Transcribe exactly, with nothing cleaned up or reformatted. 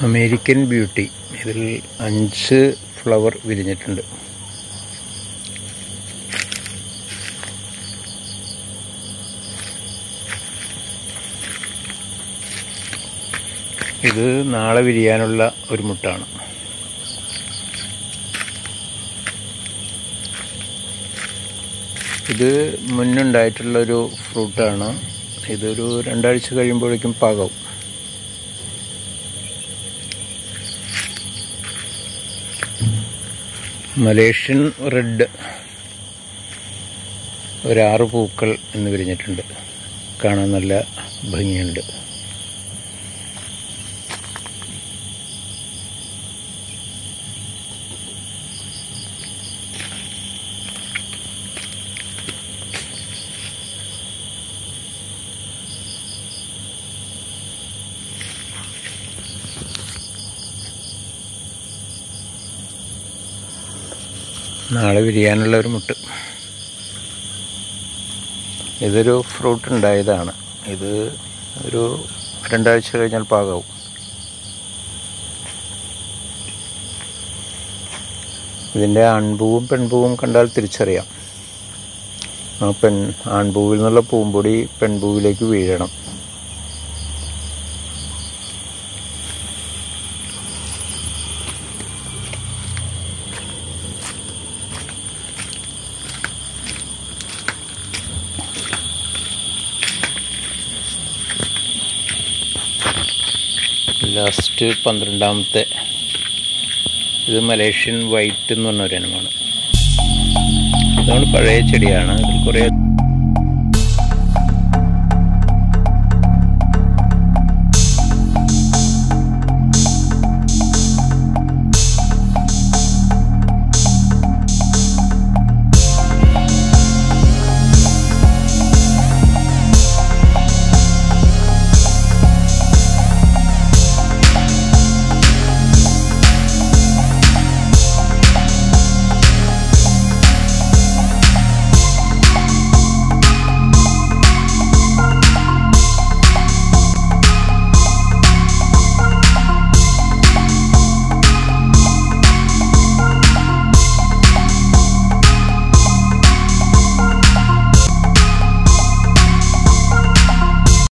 American beauty. ഇതിൽ അഞ്ച് flower വിരിഞ്ഞിട്ടുണ്ട്. ഇത് നാളെ വിരിയാനുള്ള ഒരു മുട്ടാണ്. ഇത് മുന്നുണ്ടായിട്ടുള്ളൊരു ഫ്രൂട്ടാണ്. ഇതൊരു രണ്ടാഴ്ച കഴിയുമ്പോഴേക്കും പാകാവും. മലേഷ്യൻ റെഡ് ഒരാറ് പൂക്കൾ എന്ന് വിരിഞ്ഞിട്ടുണ്ട്. കാണാൻ നല്ല ഭംഗിയുണ്ട്. നാളെ വിരിയാനുള്ള ഒരു മുട്ട്. ഇതൊരു ഫ്രൂട്ട് ഉണ്ടായതാണ്. ഇത് ഒരു രണ്ടാഴ്ച കഴിഞ്ഞാൽ പാകാവും. ഇതിൻ്റെ ആൺപൂവും പെൺപൂവും കണ്ടാൽ തിരിച്ചറിയാം. ആ പെൺ ആൺപൂവിൽ നിന്നുള്ള പൂമ്പൊടി പെൺപൂവിലേക്ക് വീഴണം. ലാസ്റ്റ് പന്ത്രണ്ടാമത്തെ ഇത് മലേഷ്യൻ വൈറ്റ് എന്ന് പറഞ്ഞ ഒരു ഇനമാണ്. ഇതാണ് പഴയ ചെടിയാണ്. ഇതിൽ കുറേ